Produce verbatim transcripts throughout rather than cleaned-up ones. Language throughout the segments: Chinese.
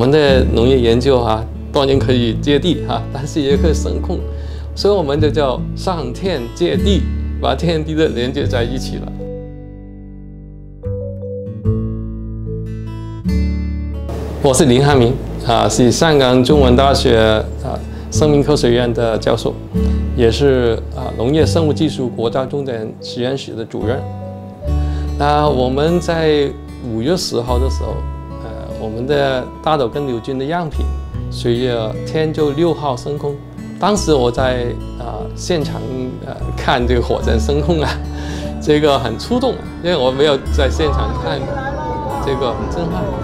们的农业研究啊，当然可以接地哈、啊，但是也可以声控，所以我们就叫上天接地，把天地的连接在一起了。我是林汉明啊，是香港中文大学啊生命科学院的教授，也是啊农业生物技术国家重点实验室的主任。那我们在五月十号的时候，呃，我们的大豆根瘤菌的样品随着天舟六号升空。当时我在啊、呃、现场呃看这个火箭升空啊，这个很触动，因为我没有在现场看过，这个很震撼。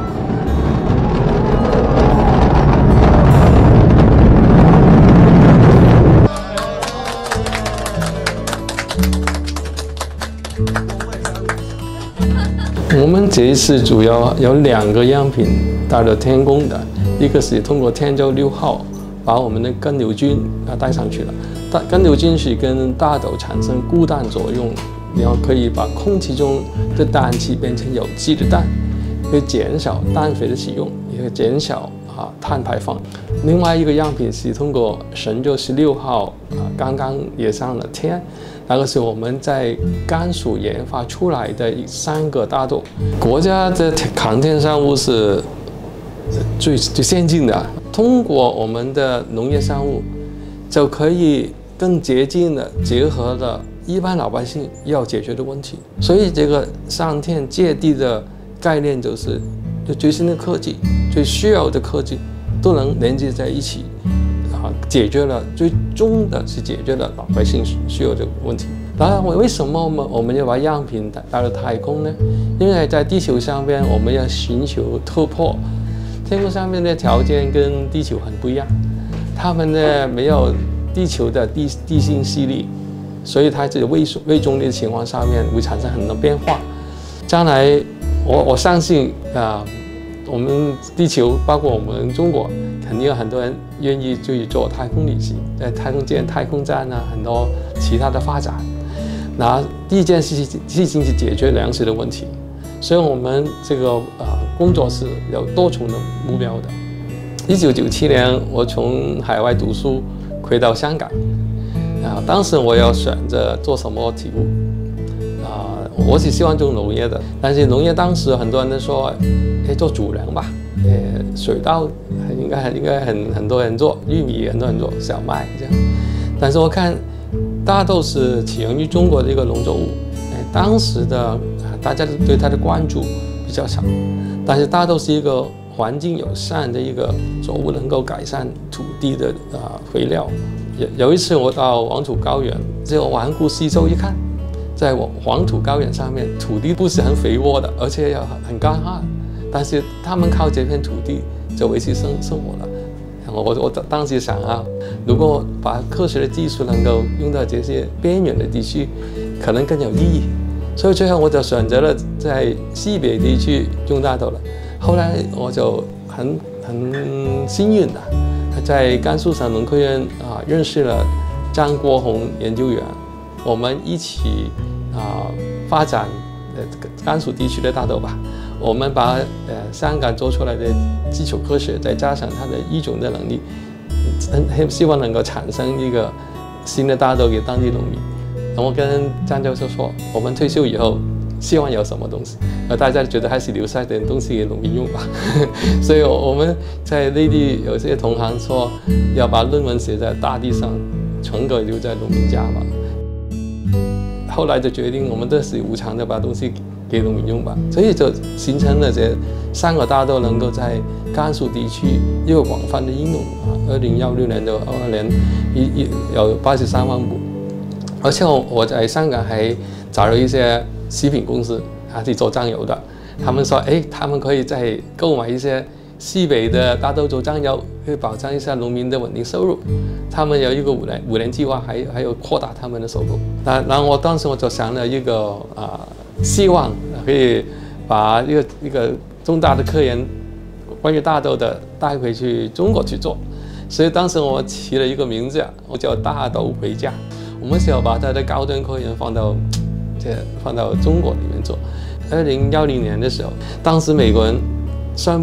我们这一次主要有两个样品带了天宫的，一个是通过天舟六号把我们的根瘤菌啊带上去了。但根瘤菌是跟大豆产生固氮作用，然后可以把空气中的氮气变成有机的氮，可以减少氮肥的使用，也会减少啊碳排放。另外一个样品是通过神舟十六号啊刚刚也上了天。那个是我们在甘肃研发出来的三个大豆，国家的航天生物是最最先进的。通过我们的农业生物，就可以更接近的结合了一般老百姓要解决的问题。所以这个上天接地的概念就是，就最新的科技、最需要的科技都能连接在一起。啊，解决了最终的是解决了老百姓需要的问题。当然，为什么我们我们要把样品带到太空呢？因为在地球上边，我们要寻求突破。天空上面的条件跟地球很不一样，它们呢没有地球的地地心吸力，所以它在微微重力的情况下面会产生很多变化。将来，我我相信啊。我们地球，包括我们中国，肯定有很多人愿意去做太空旅行，在太空建太空站啊，很多其他的发展。那第一件事情事情是解决粮食的问题，所以我们这个呃工作是有多重的目标的。一九九七年，我从海外读书回到香港，啊，当时我要选择做什么题目，啊，我是希望做农业的，但是农业当时很多人都说。可以做主粮吧，呃，水稻应该应该很很多人做，玉米很多人做，小麦这样。但是我看大豆是起源于中国的一个农作物，呃，当时的啊大家对它的关注比较少。但是大豆是一个环境友善的一个作物，能够改善土地的啊肥料。有有一次我到黄土高原，这个环顾四周一看，在黄土高原上面，土地不是很肥沃的，而且要很干旱。但是他们靠这片土地就维持生生活了。我我当时想啊，如果把科学的技术能够用到这些边缘的地区，可能更有意义。所以最后我就选择了在西北地区种大豆了。后来我就很很幸运的，在甘肃省农科院啊认识了张国宏研究员，我们一起啊发展呃甘肃地区的大豆吧。我们把呃香港做出来的基础科学，再加上它的育种的能力，很希望能够产生一个新的大豆给当地农民。然后我跟张教授说，我们退休以后希望有什么东西，而大家觉得还是留下点东西给农民用吧。所以我们在内地有些同行说，要把论文写在大地上，成果留在农民家嘛。后来就决定，我们这是无偿的把东西给农民用吧，所以就形成了这三个大豆能够在甘肃地区一个广泛的应用啊。二零幺六年到二二年，一一有八十三万亩，而且我我在香港还找了一些食品公司，还是做酱油的，他们说，哎，他们可以再购买一些西北的大豆做酱油，可以保障一下农民的稳定收入。他们有一个五年五年计划，还还有扩大他们的收入。那然后我当时我就想了一个啊。希望可以把一个一个重大的科研关于大豆的带回去中国去做，所以当时我起了一个名字，我叫大豆回家。我们想要把它的高端科研放到这放到中国里面做。二零幺零年的时候，当时美国人宣布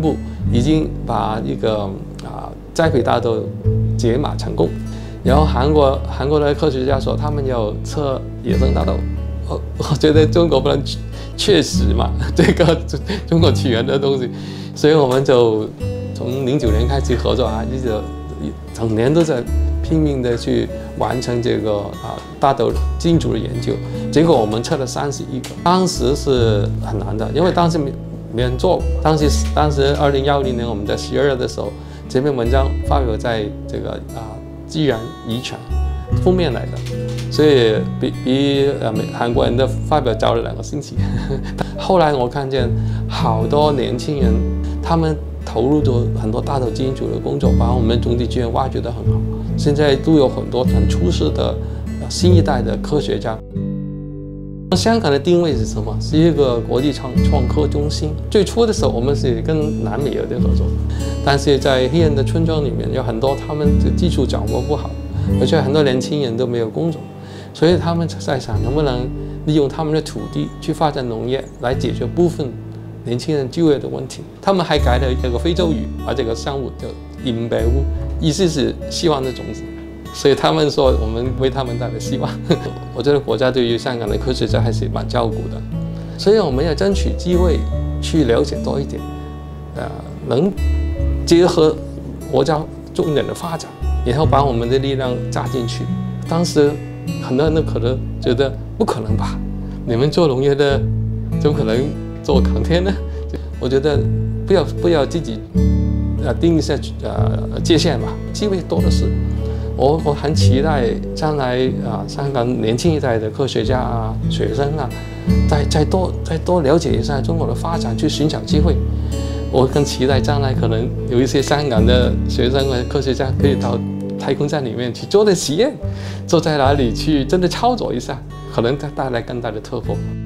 已经把一个啊栽培大豆解码成功。然后韩国韩国的科学家说他们要测野生大豆，我我觉得中国不能确实嘛，这个中国起源的东西，所以我们就从零九年开始合作啊，一直整年都在拼命的去完成这个啊大豆基因组的研究。结果我们测了三十一个，当时是很难的，因为当时没没人做。当时当时二零幺零年我们在十二月的时候，这篇文章发表在这个啊《自然遗传》封面来的，所以比比呃韩国人的发表早了两个星期。后来我看见好多年轻人，他们投入咗很多大豆基因组的工作，把我们种地资源挖掘得很好。现在都有很多很出色的新一代的科学家。香港的定位是什么？是一个国际创创科中心。最初的时候，我们是跟南美有点合作，但是在黑人的村庄里面有很多他们的技术掌握不好，而且很多年轻人都没有工作，所以他们在想能不能利用他们的土地去发展农业，来解决部分年轻人就业的问题。他们还改了一个非洲语，把这个项目叫“银白屋”，意思是希望的种子。所以他们说我们为他们带来希望。我觉得国家对于香港的科学家还是蛮照顾的，所以我们要争取机会去了解多一点，呃，能结合国家重点的发展，然后把我们的力量加进去。当时很多人都可能觉得不可能吧，你们做农业的怎么可能做航天呢？我觉得不要不要自己呃定一下呃界限吧，机会多的是。我我很期待将来啊，香港年轻一代的科学家啊、学生啊，再再多再多了解一下中国的发展，去寻找机会。我更期待将来可能有一些香港的学生和科学家可以到太空站里面去做点实验，坐在哪里去真的操作一下，可能带来更大的突破。